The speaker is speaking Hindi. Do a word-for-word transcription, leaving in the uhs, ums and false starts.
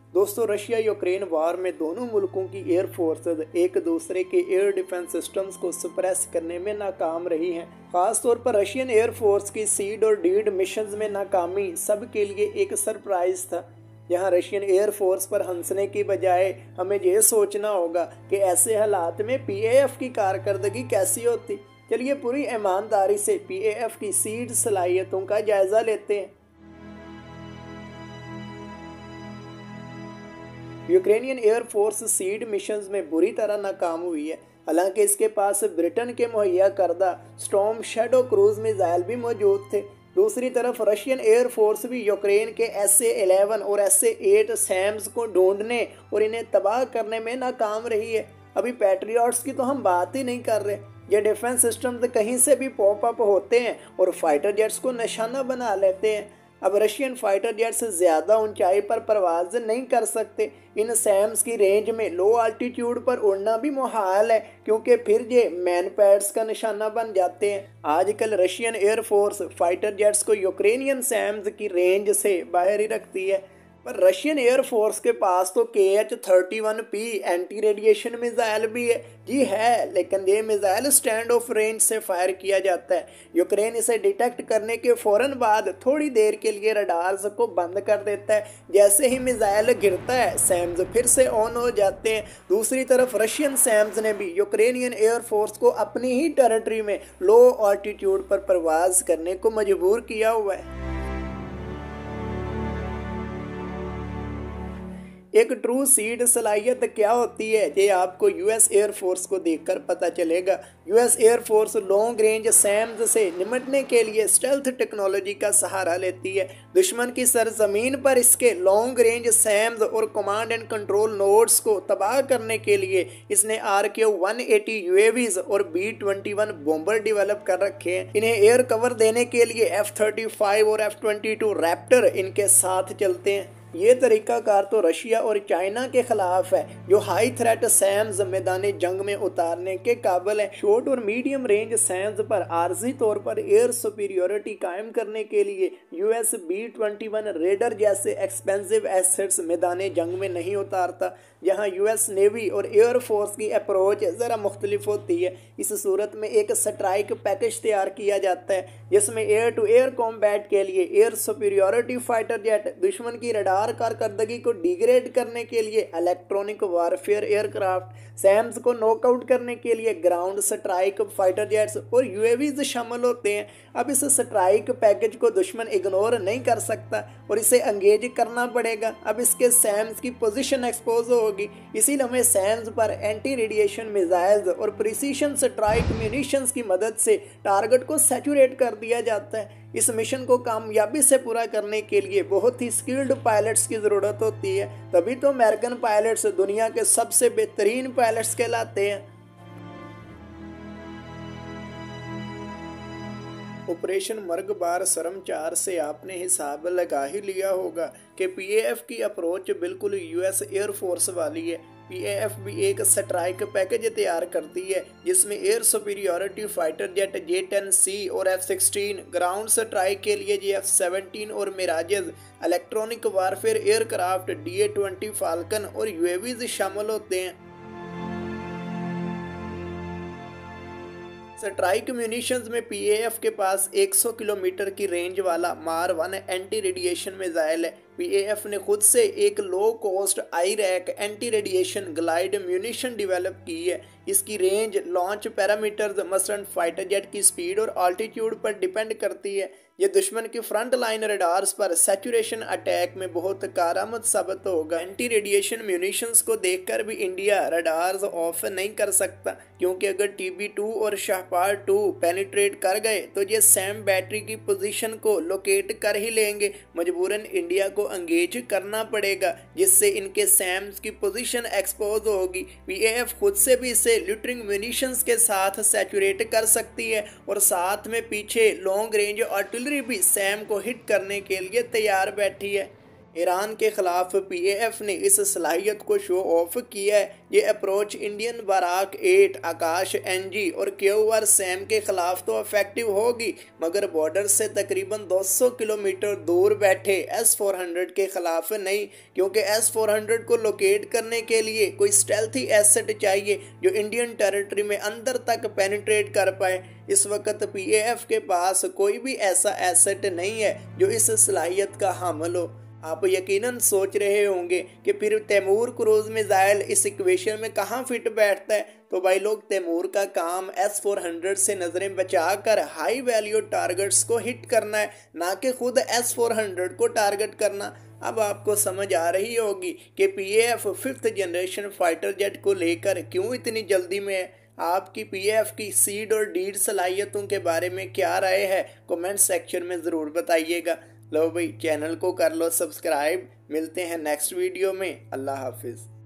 दोस्तों, रशिया यूक्रेन वार में दोनों मुल्कों की एयर फोर्सेज एक दूसरे के एयर डिफेंस सिस्टम्स को सप्रेस करने में नाकाम रही हैं। खासतौर पर रशियन एयर फोर्स की सीड और डीड मिशंस में नाकामी सबके लिए एक सरप्राइज था। यहाँ रशियन एयर फोर्स पर हंसने की बजाय हमें ये सोचना होगा कि ऐसे हालात में पीएएफ की कारकर्दगी कैसी होती। चलिए पूरी ईमानदारी से पीएएफ की सीड सलाहियतों का जायजा लेते हैं। Ukrainian air force SEAD missions में बुरी तरह नाकाम हुई है। हालांकि इसके पास ब्रिटेन के मुहैया करदा स्टॉर्म शैडो क्रूज मिसाइल भी मौजूद थे। दूसरी तरफ रशियन एयर फोर्स भी यूक्रेन के एस ए इलेवन और एस ए एट सैम्स को ढूंढने और इन्हें तबाह करने में नाकाम रही है। अभी पैट्रियट्स की तो हम बात ही नहीं कर रहे। ये डिफेंस सिस्टम्स कहीं से भी पॉप अप होते हैं और फाइटर जेट्स को निशाना बना लेते हैं। अब रशियन फाइटर जेट्स ज़्यादा ऊंचाई पर परवाज नहीं कर सकते। इन सैम्स की रेंज में लो अल्टीट्यूड पर उड़ना भी मुहाल है, क्योंकि फिर ये मैन पैड्स का निशाना बन जाते हैं। आजकल Russian air force fighter jets को यूक्रेनियन सैम्स की रेंज से बाहर ही रखती है। पर रशियन एयर फोर्स के पास तो K H thirty one P anti radiation missile भी है। जी है, लेकिन ये मिसाइल स्टैंड ऑफ रेंज से फायर किया जाता है। यूक्रेन इसे डिटेक्ट करने के फौरन बाद थोड़ी देर के लिए रडार्स को बंद कर देता है। जैसे ही मिसाइल गिरता है सैम्स फिर से ऑन हो जाते हैं। दूसरी तरफ रशियन सैम्स ने भी यूक्रेनियन एयर फोर्स को अपनी ही टेरिटरी में लो ऑल्टीट्यूड पर परवाज करने को मजबूर किया हुआ है। एक ट्रू सीड सलाहियत क्या होती है ये आपको यूएस एयर फोर्स को देखकर पता चलेगा। US air force long range SAMs से निपटने के लिए स्टेल्थ टेक्नोलॉजी का सहारा लेती है। दुश्मन की सरजमीन पर इसके लॉन्ग रेंज सैम्स और कमांड एंड कंट्रोल नोड्स को तबाह करने के लिए इसने R Q one eighty UAVs और B twenty one bomber develop कर रखे हैं। इन्हें एयर कवर देने के लिए एफ थर्टी फाइव और एफ ट्वेंटी टू रैप्टर इनके साथ चलते हैं। ये तरीकाकार तो रशिया और चाइना के खिलाफ है, जो हाई थ्रेट सैम्स मैदान जंग में उतारने के काबिल है। शॉर्ट और मीडियम रेंज सैम्स पर आर्जी तौर पर एयर सुपीरियोरिटी कायम करने के लिए US B twenty one raider जैसे एक्सपेंसिव एसेट्स मैदान जंग में नहीं उतारता। यहाँ यूएस नेवी और एयर फोर्स की अप्रोच ज़रा मुख्तलिफ होती है। इस सूरत में एक स्ट्राइक पैकेज तैयार किया जाता है, जिसमें एयर टू एयर कॉम्बैट के लिए एयर सुपीरियोरिटी फाइटर जेट, दुश्मन की रडार कारकर्दगी को डिग्रेड करने के लिए इलेक्ट्रॉनिक वारफेयर एयरक्राफ्ट, सैम्स को नॉकआउट करने के लिए ग्राउंड स्ट्राइक फाइटर जेट्स और यूएवीज शामिल होते हैं। अब इस स्ट्राइक पैकेज को दुश्मन इग्नोर नहीं कर सकता और इसे एंगेज करना पड़ेगा। अब इसके सैम्स की पोजीशन एक्सपोज होगी, इसीलिए हमें सैम्स पर एंटी रेडिएशन मिसाइल्स और प्रिसीशन स्ट्राइक म्यूनिशंस की मदद से टारगेट को सैचुरेट कर दिया जाता है। इस मिशन को कामयाबी से पूरा करने के लिए बहुत ही स्किल्ड पायलट्स की ज़रूरत होती है, तभी तो अमेरिकन पायलट्स दुनिया के सबसे बेहतरीन पायलट्स कहलाते हैं। ऑपरेशन मर्गबार शर्म चार से आपने हिसाब लगा ही लिया होगा कि पीएएफ की अप्रोच बिल्कुल यूएस एयर फोर्स वाली है। पीएएफ भी एक स्ट्राइक पैकेज तैयार करती है, जिसमें air superiority fighter jet J ten C और एफ सिक्सटीन, ग्राउंड स्ट्राइक के लिए जे एफ सेवनटीन और Mirages, electronic warfare aircraft D A twenty Falcon और यूएवीज शामिल होते हैं। स्ट्राइक म्यूनिशंस में पीएएफ के पास सौ किलोमीटर की रेंज वाला MAR one anti radiation missile है। पीएएफ ने खुद से एक लो कॉस्ट आई रैक anti radiation glide munition develop की है। इसकी रेंज, लॉन्च पैरामीटर्स मसलन फाइटर जेट की स्पीड और ऑल्टीट्यूड पर डिपेंड करती है। ये दुश्मन की फ्रंट लाइन रडार्स पर सैचुरेशन अटैक में बहुत कारआमद साबित होगा। एंटी रेडिएशन म्यूनिशंस को देखकर भी इंडिया रडार्स ऑफ नहीं कर सकता, क्योंकि अगर टी बी टू और शाहपार टू पेनिट्रेट कर गए तो ये सैम बैटरी की पोजीशन को लोकेट कर ही लेंगे। मजबूरन इंडिया को एंगेज करना पड़ेगा, जिससे इनके सैम्स की पोजीशन एक्सपोज होगी। पीएएफ खुद से भी इसे ल्यूटरिंग म्यूनिशंस के साथ सैचुरेट कर सकती है और साथ में पीछे लॉन्ग रेंज आर्टिलरी भी सैम को हिट करने के लिए तैयार बैठी है। ईरान के खिलाफ पीएएफ ने इस सलाहियत को शो ऑफ किया है। ये approach Indian Barak eight, Akash NG और क्यूआर सैम के खिलाफ तो इफेक्टिव होगी, मगर बॉर्डर से तकरीबन दो सौ किलोमीटर दूर बैठे एस फोर हंड्रेड के खिलाफ नहीं, क्योंकि एस फोर हंड्रेड को लोकेट करने के लिए कोई स्टेल्थी एसेट चाहिए जो इंडियन टेरिटरी में अंदर तक पेनिट्रेट कर पाए। इस वक्त पीएएफ के पास कोई भी ऐसा एसेट नहीं है जो इस सलाहियत का हामिल हो। आप यकीनन सोच रहे होंगे कि फिर तैमूर क्रूज मिसाइल इस इक्वेशन में कहाँ फिट बैठता है। तो भाई लोग, तैमूर का काम एस फोर हंड्रेड से नज़रें बचाकर हाई वैल्यू टारगेट्स को हिट करना है, ना कि खुद एस फोर हंड्रेड को टारगेट करना। अब आपको समझ आ रही होगी कि PAF fifth generation fighter jet को लेकर क्यों इतनी जल्दी में है। आपकी पीएएफ की सीड और डीड सलाहियतों के बारे में क्या राय है, कमेंट सेक्शन में ज़रूर बताइएगा। लो भाई, चैनल को कर लो सब्सक्राइब। मिलते हैं नेक्स्ट वीडियो में। अल्लाह हाफिज़।